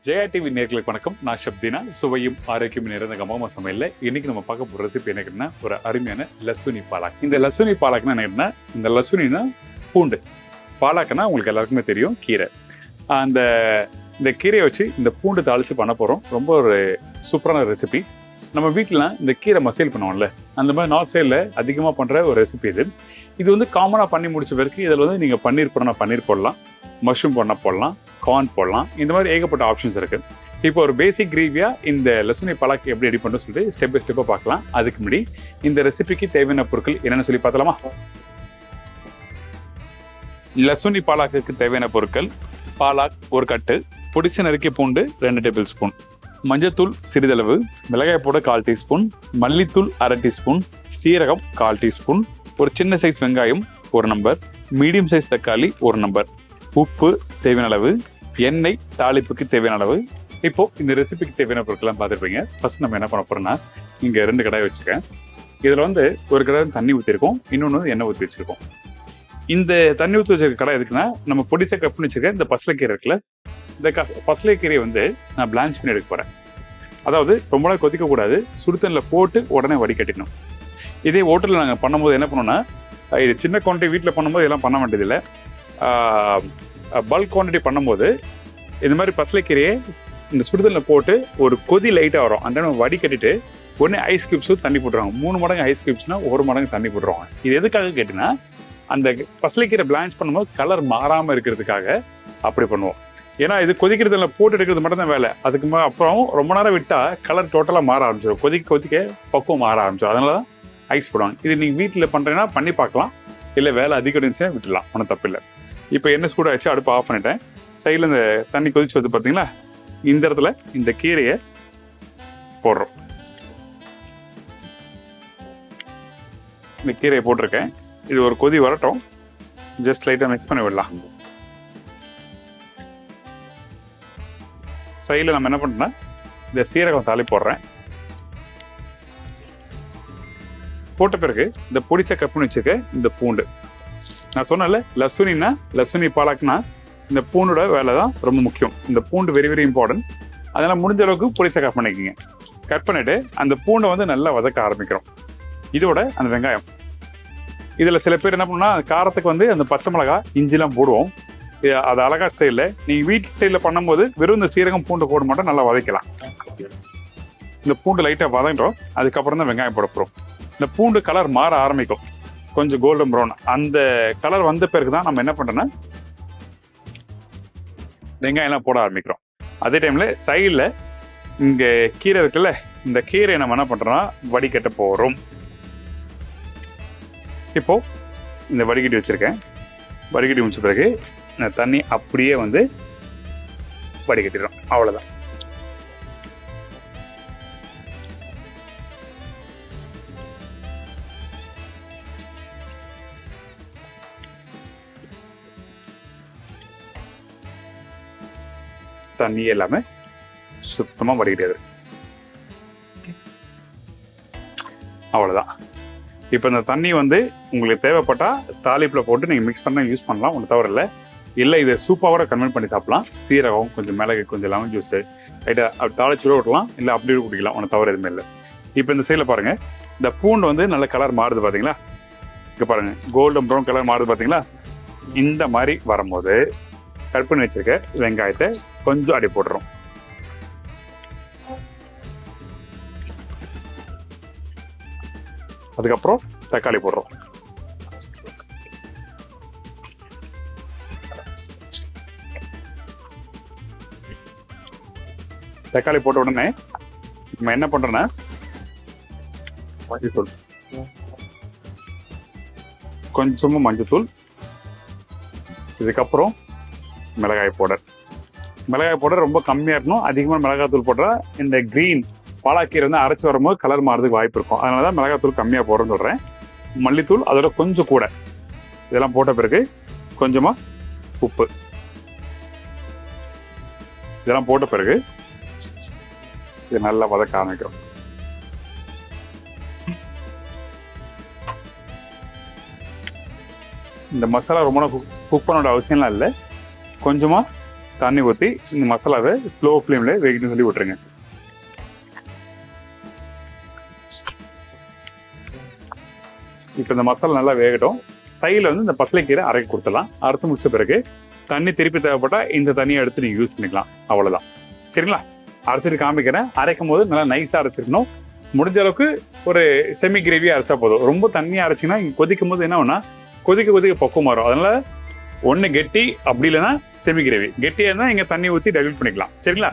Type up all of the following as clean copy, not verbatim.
Jaya TV நேர்களுக்கு வணக்கம். நான் ஷப்தினா. சுவையும் ஆரோக்கியம் நிறைந்த கம்மா சமையல்ல இன்னைக்கு நம்ம பார்க்க போற ரெசிபி என்னன்னா ஒரு அருமையான லசுனி பாலாக். இந்த லசுனி பாலாக்னா என்ன? இந்த லசுனினா பூண்டு, பாலாக்னா உங்களுக்கு எல்லாருக்குமே தெரியும் கீரை. இந்த கீரையை வச்சு இந்த பூண்டு தாளிச்சு பண்ண போறோம். ரொம்ப ஒரு சூப்பரான ரெசிபி. நம்ம வீட்டில் இந்த கீரை மசைல் பண்ணுவோம்ல, அந்த மாதிரி நார்த் சைடில் அதிகமாக பண்ணுற ஒரு ரெசிபி இது. இது வந்து காமனாக பண்ணி முடிச்ச பிறகு இதில் வந்து நீங்கள் பன்னீர் போடணும், பன்னீர் போடலாம், மஷ்ரூம் போடலாம், கார்ன் போடலாம். இந்த மாதிரி ஏகப்பட்ட ஆப்ஷன்ஸ் இருக்கு. இப்போ ஒரு பேசிக் கிரேவியா இந்த லசுனி பாலாக் எப்படி ரெடி பண்ணுறது சொல்லிட்டு ஸ்டெப் பை ஸ்டெப்பாக பார்க்கலாம். அதுக்கு முன்னாடி இந்த ரெசிபிக்கு தேவையான பொருட்கள் என்னென்னு சொல்லி பார்த்தலாமா? லசுனி பாலாக்கு தேவையான பொருட்கள்: பாலாக் ஒரு கட்டு, பொடிச்சு நறுக்கிய பூண்டு 2 டேபிள் ஸ்பூன், மஞ்சத்தூள் சிறிதளவு, மிளகாய் பவுடர் 1/4 டீஸ்பூன், மல்லித்தூள் 1/2 டீஸ்பூன், சீரகம் 1/4 டீஸ்பூன், ஒரு சின்ன சைஸ் வெங்காயம் 1 நம்பர், மீடியம் சைஸ் தக்காளி 1 நம்பர், உப்பு தேவையான அளவு, எண்ணெய் தாளிப்புக்கு தேவையான அளவு. இப்போ இந்த ரெசிபிக்கு தேவையான பொருட்கள்லாம் பார்த்துருப்பீங்க. ஃபர்ஸ்ட் நம்ம என்ன பண்ண போறோம்னா, இங்க 2 கடாய் வச்சிருக்கேன். இதுல வந்து ஒரு கடாய் தண்ணி ஊற்றிருக்கோம், இன்னொன்று எண்ணெய் ஊற்றி வச்சிருக்கோம். இந்த தண்ணி ஊற்றி வச்சிருக்க கடாய் எதுக்குன்னா, நம்ம பொடிசா கட் பண்ணி வச்சிருக்க இந்த பசலைக்கீரை இருக்குல்ல, இந்த பசலைக்கீரையை வந்து நான் பிளான்ச் பண்ணி எடுக்க போறேன். அதாவது ரொம்ப நாள் கொதிக்க கூடாது, சுடுதண்ணில் போட்டு உடனே வடிகட்டிக்கணும். இதே ஹோட்டலில் நாங்கள் பண்ணும்போது என்ன பண்ணோம்னா, இது சின்ன குவான்டிட்டி வீட்டில் பண்ணும்போது இதெல்லாம் பண்ண வேண்டியதில்லை. பல்க் குவான்டிட்டி பண்ணும்போது இந்த மாதிரி பசலைக்கீரையை இந்த சுடுதண்ணில் போட்டு ஒரு கொதி லைட்டாக வரும், அந்த டைம் வடிகட்டிட்டு உடனே ஐஸ் கியூப்ஸும் தண்ணி போட்டுருவாங்க. 3 மடங்கு ஐஸ் கியூப்ஸ்னா 1 மடங்கு தண்ணி போட்டுருவாங்க. இது எதுக்காக கேட்டிங்கன்னா, அந்த பசலைக்கீரை பிளான்ச் பண்ணும்போது கலர் மாறாமல் இருக்கிறதுக்காக அப்படி பண்ணுவோம். ஏன்னா இது கொதிக்கிறதுல போட்டு எடுக்கிறது மட்டும் தான் வேலை. அதுக்கு அப்புறம் ரொம்ப நேரம் விட்டால் கலர் டோட்டலாக மாற ஆரம்பிச்சிடும், கொதிக்க பக்குவம் மாற ஆரம்பிச்சிடும். அதனால தான் ஐஸ் போடுவாங்க. இது நீங்கள் வீட்டில் பண்ணுறீங்கன்னா பண்ணி பார்க்கலாம், இல்லை வேலை அதிகம் இருந்துச்சுன்னா விட்டுடலாம், ஒன்றும் தப்பு இல்லை. இப்போ எண்ணெய் சூடாகிடுச்சு, அடுப்பு ஆஃப் பண்ணிட்டேன். சைடில் இந்த தண்ணி கொதிச்சு வந்து பார்த்தீங்களா, இந்த இடத்துல இந்த கீரையை போடுறோம். இந்த கீரையை போட்டிருக்கேன். இது ஒரு கொதி வரட்டும், ஜஸ்ட் லைட்டாக மிக்ஸ் பண்ணி விடலாம். சைடில் நம்ம என்ன பண்ணுறோம்னா, இந்த சீரகம் தாளி போடுறேன். போட்ட பிறகு இந்த பொடிசா கட் பண்ணி வச்சிருக்க இந்த பூண்டு, நான் சொன்னல லசுனின்னா லசுனி பாலாக்னா இந்த பூண்டோட வேலை தான் ரொம்ப முக்கியம். இந்த பூண்டு வெரி வெரி இம்பார்ட்டன்ட். அதனால முடிஞ்ச அளவுக்கு பொடிசா கட் பண்ணிக்கோங்க. கட் பண்ணிட்டு அந்த பூண்டை வந்து நல்லா வதக்க ஆரம்பிக்கிறோம். இதோட அந்த வெங்காயம், இதில் சில பேர் என்ன பண்ணா, காரத்துக்கு வந்து அந்த பச்சை மிளகாய் இஞ்சிலாம் போடுவோம். அது அழகா ஸ்டைலில், நீங்கள் வீட்டு ஸ்டைலில் பண்ணும்போது வெறும் இந்த சீரகம் பூண்டு போட மட்டும் நல்லா வதக்கலாம். இந்த பூண்டு லைட்டாக வதங்குறோம், அதுக்கப்புறம் தான் வெங்காயம் போட போகிறோம். இந்த பூண்டு கலர் மாற ஆரம்பிக்கும், கொஞ்சம் கோல்டன் ப்ரௌன். அந்த கலர் வந்த பிறகு தான் நம்ம என்ன பண்ணுறோன்னா வெங்காயம்லாம் போட ஆரம்பிக்கிறோம். அதே டைமில் சைடில் இங்கே கீரை இருக்குல்ல, இந்த கீரையை நம்ம என்ன பண்ணுறோன்னா வடிகட்ட போகிறோம். இப்போ இந்த வடிகட்டி வச்சுருக்கேன். வடிகட்டி முடிச்ச பிறகு இந்த தண்ணி அப்படியே வந்து வடிகட்டிடும், அவ்வளோதான். தண்ணி எல்லாமே சுத்தமாக வடிக்கிறது, அவ்வளோதான். இப்போ இந்த தண்ணி வந்து உங்களுக்கு தேவைப்பட்டால் தாளிப்பில் போட்டு நீங்கள் மிக்ஸ் பண்ண யூஸ் பண்ணலாம், ஒன்று தவிர இல்லை இதை சூப்பாவோட கன்வெர்ட் பண்ணி சாப்பிடலாம். சீரகம், கொஞ்சம் மிளகு, கொஞ்சம் லெமன் ஜூஸு ரைட்டாக அப்படி தாளிச்சுட விடலாம், இல்லை அப்படியே குடிக்கலாம், ஒன்று தவிர எதுவுமே இல்லை. இப்போ இந்த சைடில் பாருங்கள், இந்த பூண்டு வந்து நல்ல கலர் மாறுது பார்த்தீங்களா? இங்கே பாருங்கள், கோல்டன் ப்ரௌன் கலர் மாறுது பார்த்தீங்களா? இந்த மாதிரி வரும்போது கட் பண்ணி வச்சிருக்க வெங்காயத்தை கொஞ்சம் அடி போடுறோம். அதுக்கப்புறம் தக்காளி போடுறோம். தக்காளி போட்ட உடனே நம்ம என்ன பண்றோம்னா, மஞ்சத்தூள், கொஞ்சமா மஞ்சத்தூள், இதுக்கப்புறம் மிளகாய் பவுடர். மிளகாய் பவுடர் ரொம்ப கம்மியாக இருக்கணும். அதிகமாக மிளகாய் தூள் போட்டால் இந்த கிரீன் பாலாக்கீரை வந்து அரைச்சி வரும்போது கலர் மாறதுக்கு வாய்ப்பு இருக்கும். அதனால தான் மிளகாய் தூள் கம்மியாக போடுறேன்னு சொல்கிறேன். மல்லித்தூள் அதோட கொஞ்சம் கூட. இதெல்லாம் போட்ட பிறகு கொஞ்சமாக உப்பு, இதெல்லாம் போட்ட பிறகு இது நல்லா வதக்க ஆரம்பிக்கிறோம். இந்த மசாலா ரொம்ப குக் பண்ணோட அவசியம்லாம் இல்லை. கொஞ்சமாக தண்ணி ஊற்றி இந்த மசாலாவை ஸ்லோ ஃப்ளேமில் வேகணும்னு சொல்லி விட்டுருங்க. இப்போ இந்த மசாலா நல்லா வேகட்டும். தையில் வந்து இந்த பசலைக்கீரை அரைக்க கொடுத்துடலாம். அரைச்சி முடிச்ச பிறகு தண்ணி திருப்பி தேவைப்பட்டால் இந்த தண்ணியை எடுத்து நீங்கள் யூஸ் பண்ணிக்கலாம். அவ்வளோதான். சரிங்களா? அரைச்சிட்டு காமிக்கிறேன். அரைக்கும் போது நல்லா நைஸாக அரைச்சிருக்கணும். முடிஞ்ச அளவுக்கு ஒரு செமி கிரேவியாக அரைச்சா போதும். ரொம்ப தண்ணியாக அரைச்சிங்கன்னா இங்கே கொதிக்கும் போது என்ன ஆகும்னா கொதிக்க பக்குவம் மாறும். அதனால ஒன்று கெட்டி, அப்படி இல்லைன்னா செமி கிரேவி. கெட்டியாக இருந்தால் இங்கே தண்ணி ஊற்றி டைல்யூட் பண்ணிக்கலாம். சரிங்களா?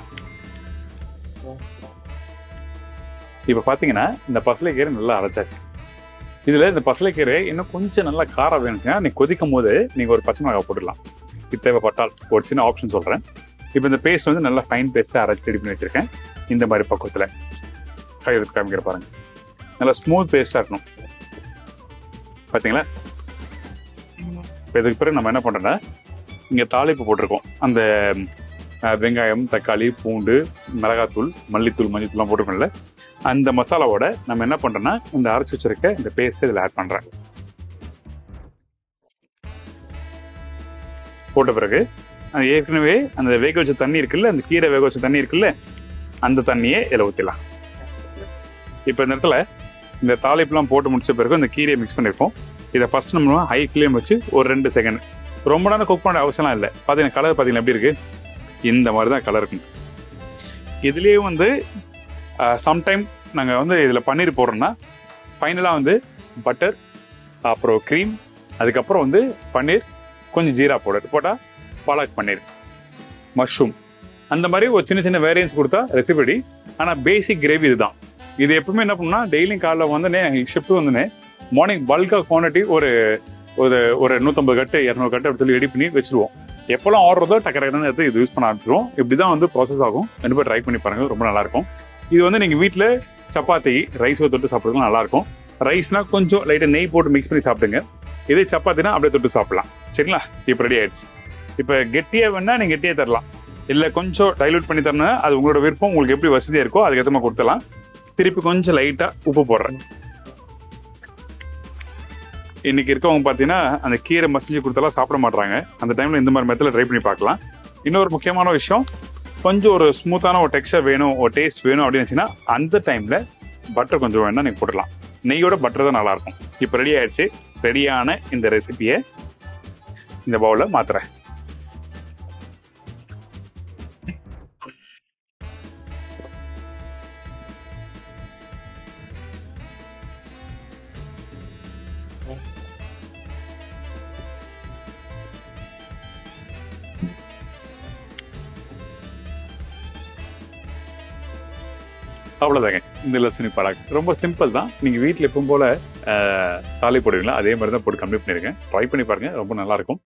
இப்போ பார்த்தீங்கன்னா இந்த பசலைக்கீரை நல்லா அரைச்சாச்சு. இதில் இந்த பசலைக்கீரை இன்னும் கொஞ்சம் நல்லா காரம் வேணுச்சுன்னா நீங்கள் கொதிக்கும் போது நீங்கள் ஒரு பச்சை மிளகாய் போட்டுடலாம். இது தேவைப்பட்டால் ஒரு சின்ன ஆப்ஷன் சொல்கிறேன். இப்போ இந்த பேஸ்ட் வந்து நல்லா ஃபைன் பேஸ்ட்டாக அரைச்சி ரெடி பண்ணி வச்சுருக்கேன். இந்த மாதிரி பக்குவத்தில் கை எடுத்து காமிக்கிற பாருங்க. நல்லா ஸ்மூத் பேஸ்ட்டாக இருக்கணும். பார்த்தீங்களா? இப்போ இதுக்கு பிறகு நம்ம என்ன பண்ணுறோன்னா இங்கே தாளிப்பு போட்டிருக்கோம். அந்த வெங்காயம், தக்காளி, பூண்டு, மிளகாத்தூள், மல்லித்தூள், மஞ்சத்தூள்லாம் போட்டிருக்கோம்ல, அந்த மசாலாவோட நம்ம என்ன பண்ணுறோன்னா இந்த அரைச்சி வச்சிருக்க இந்த பேஸ்ட்டை இதில் ஆட் பண்ணுறேன். போட்ட பிறகு அது ஏற்கனவே அந்த வேக வச்ச தண்ணி இருக்குல்ல, அந்த கீரை வேக வச்ச தண்ணி இருக்குல்ல, அந்த தண்ணியை இதில் ஊற்றிடலாம். இப்போ இந்த இடத்துல இந்த தாளிப்புலாம் போட்டு முடிச்ச பிறகு இந்த கீரையை மிக்ஸ் பண்ணியிருக்கோம். இதை ஃபர்ஸ்ட் நம்ம ஹை ஃப்ளேம் வச்சு ஒரு 2 செகண்ட், ரொம்ப நேரம் குக் பண்ண அவசியம்லாம் இல்லை. பார்த்தீங்கன்னா கலர் பார்த்தீங்கன்னா எப்படி இருக்குது? இந்த மாதிரி தான் கலர் இருக்கும். இதுலேயே வந்து சம்டைம் நாங்கள் வந்து இதில் பன்னீர் போடுறோன்னா ஃபைனலாக வந்து பட்டர், அப்புறம் க்ரீம், அதுக்கப்புறம் வந்து பன்னீர், கொஞ்சம் ஜீரா பவுடர் போட்டால் பாலக் பன்னீர், மஷ்ரூம், அந்த மாதிரி ஒரு சின்ன சின்ன வேரியன்ஸ் கொடுத்தா ரெசிபி. ஆனால் பேசிக் கிரேவி இதுதான். இது எப்பவுமே என்ன பண்ணணும்னா டெய்லியும் காலைல வந்தோடனே ஷிஃப்ட் வந்தோடனே மார்னிங் பல்காக குவான்டிட்டி ஒரு ஒரு ஒரு 150 கட்டு 200 கட்டு அப்படி சொல்லி ரெடி பண்ணி வச்சுருவோம். எப்போல்லாம் ஆர்டர் தான் டக்கராக எடுத்து இது யூஸ் பண்ண ஆரம்பிச்சிருவோம். இப்படி தான் வந்து ப்ராசஸ் ஆகும். ரெண்டு பேர் ட்ரை பண்ணி பாருங்க, ரொம்ப நல்லாயிருக்கும். இது வந்து நீங்கள் வீட்டில் சப்பாத்தி ரைஸ் தொட்டு சாப்பிட்றதுக்கு நல்லாயிருக்கும். ரைஸ்னால் கொஞ்சம் லைட்டாக நெய் போட்டு மிக்ஸ் பண்ணி சாப்பிடுங்க. இதே சப்பாத்தினா அப்படியே தொட்டு சாப்பிடலாம். சரிங்களா? இப்போ ரெடி ஆயிடுச்சு. இப்போ கெட்டியாக வேணா நீங்கள் கெட்டியாக தரலாம், இல்லை கொஞ்சம் டைலூட் பண்ணி தரணும்னா அது உங்களோட விருப்பம். உங்களுக்கு எப்படி வசதியாக இருக்கோ அதுக்கேற்ற மாதிரி கொடுத்துலாம். திருப்பி கொஞ்சம் லைட்டாக உப்பு போடுறேன். இன்னைக்கு இருக்கவங்க பார்த்தீங்கன்னா அந்த கீரை மசிஞ்சு கொடுத்தாலாம் சாப்பிட மாட்டாங்க. அந்த டைமில் இந்த மாதிரி மெத்தடில் ட்ரை பண்ணி பார்க்கலாம். இன்னொரு முக்கியமான விஷயம், கொஞ்சம் ஒரு ஸ்மூத்தான ஒரு டெக்ஸ்சர் வேணும், ஒரு டேஸ்ட் வேணும் அப்படின்னு வச்சுன்னா அந்த டைமில் பட்டர் கொஞ்சம் வேணா நீங்கள் போட்டுடலாம். நெய்யோட பட்டர் தான் நல்லாயிருக்கும். இப்போ ரெடி ஆயிடுச்சு. ரெடியான இந்த ரெசிபியை இந்த பவுலில் மாத்துறேன். அவ்வளோதாங்க இந்த லட்சுமி பாலாக். ரொம்ப சிம்பிள் தான். நீங்கள் வீட்டில் எப்பவும் போல் தாலி போடுவீங்களா அதே மாதிரி தான் போட்டு கம்ப்ளீட் பண்ணியிருக்கேன். ட்ரை பண்ணி பாருங்கள், ரொம்ப நல்லாயிருக்கும்.